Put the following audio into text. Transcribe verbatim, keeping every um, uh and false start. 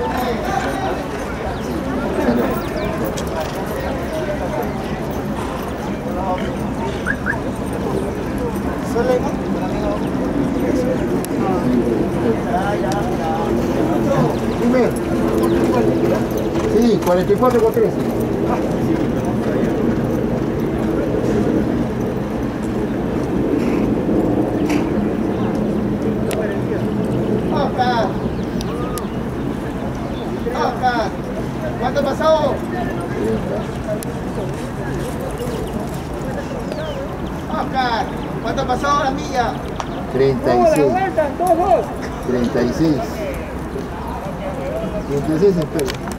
Dime. Sí, cuarenta y cuatro con trece. Oscar. Oscar. ¿Cuánto pasó? Oscar. ¿Cuánto pasó la milla? treinta y seis. treinta y seis. treinta y seis, espera.